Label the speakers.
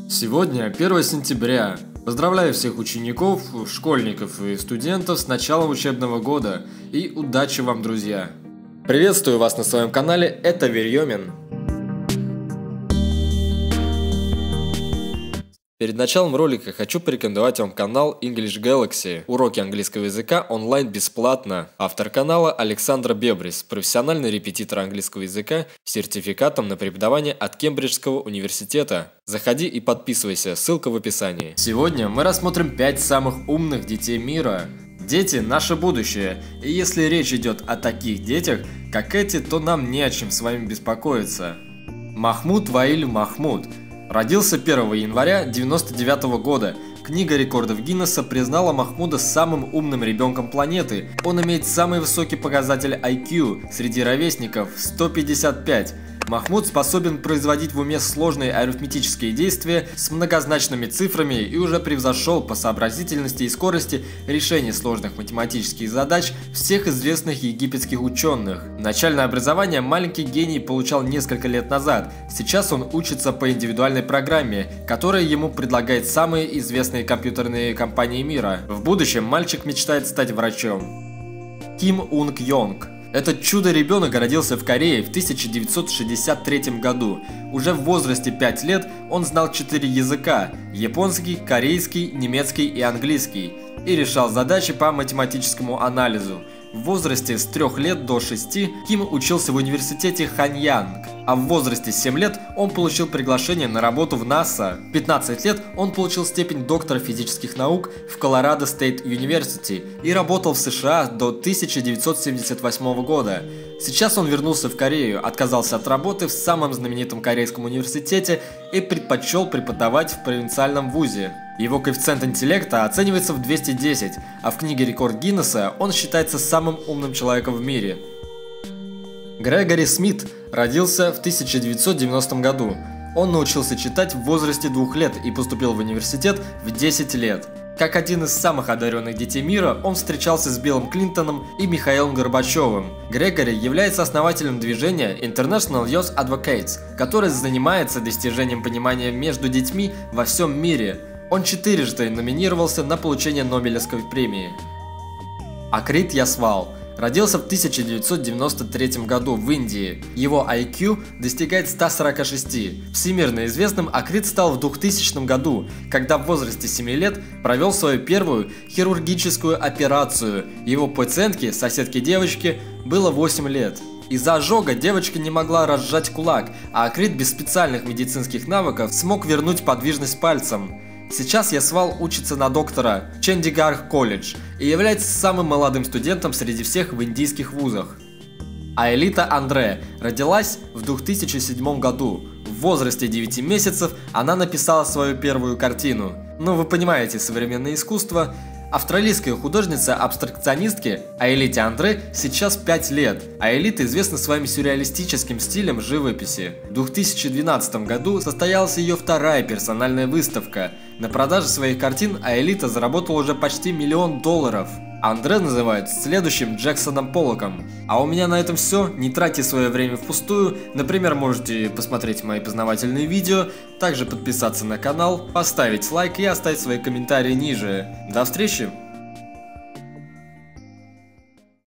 Speaker 1: Сегодня 1 сентября. Поздравляю всех учеников, школьников и студентов с началом учебного года и удачи вам, друзья! Приветствую вас на своем канале, это Верьемин. Перед началом ролика хочу порекомендовать вам канал English Galaxy. Уроки английского языка онлайн бесплатно. Автор канала Александра Бебрис, профессиональный репетитор английского языка с сертификатом на преподавание от Кембриджского университета. Заходи и подписывайся, ссылка в описании. Сегодня мы рассмотрим 5 самых умных детей мира. Дети – наше будущее, и если речь идет о таких детях, как эти, то нам не о чем с вами беспокоиться. Махмуд Ваиль Махмуд родился 1 января 1999 года. Книга рекордов Гиннесса признала Махмуда самым умным ребенком планеты. Он имеет самый высокий показатель IQ среди ровесников – 155. Махмуд способен производить в уме сложные арифметические действия с многозначными цифрами и уже превзошел по сообразительности и скорости решение сложных математических задач всех известных египетских ученых. Начальное образование маленький гений получал несколько лет назад. Сейчас он учится по индивидуальной программе, которая ему предлагает самые известные компьютерные компании мира. В будущем мальчик мечтает стать врачом. Ким Унг Йонг. Этот чудо-ребенок родился в Корее в 1963 году. Уже в возрасте 5 лет он знал 4 языка – японский, корейский, немецкий и английский – и решал задачи по математическому анализу. В возрасте с 3 лет до 6 Ким учился в университете Ханьянг, а в возрасте 7 лет он получил приглашение на работу в НАСА. В 15 лет он получил степень доктора физических наук в Колорадо Стейт Юниверсити и работал в США до 1978 года. Сейчас он вернулся в Корею, отказался от работы в самом знаменитом корейском университете и предпочел преподавать в провинциальном вузе. Его коэффициент интеллекта оценивается в 210, а в книге рекорд Гиннесса он считается самым умным человеком в мире. Грегори Смит родился в 1990 году. Он научился читать в возрасте 2 лет и поступил в университет в 10 лет. Как один из самых одаренных детей мира, он встречался с Биллом Клинтоном и Михаилом Горбачевым. Грегори является основателем движения International Youth Advocates, которое занимается достижением понимания между детьми во всем мире. Он 4-жды номинировался на получение Нобелевской премии. Акрит Ясвал родился в 1993 году в Индии. Его IQ достигает 146. Всемирно известным Акрит стал в 2000 году, когда в возрасте 7 лет провел свою первую хирургическую операцию. Его пациентке, соседке девочки, было 8 лет. Из-за ожога девочка не могла разжать кулак, а Акрит без специальных медицинских навыков смог вернуть подвижность пальцем. Сейчас Ясвал учится на доктора в Чандигарх колледж и является самым молодым студентом среди всех в индийских вузах. Аэлита Андре родилась в 2007 году. В возрасте 9 месяцев она написала свою первую картину. Ну, вы понимаете, современное искусство. Австралийская художница-абстракционистке Аэлите Андре сейчас 5 лет. Аэлита известна своим сюрреалистическим стилем живописи. В 2012 году состоялась ее вторая персональная выставка. На продаже своих картин Аэлита заработала уже почти $1 миллион. Андре называют следующим Джексоном Поллоком. А у меня на этом все. Не тратьте свое время впустую. Например, можете посмотреть мои познавательные видео, также подписаться на канал, поставить лайк и оставить свои комментарии ниже. До встречи!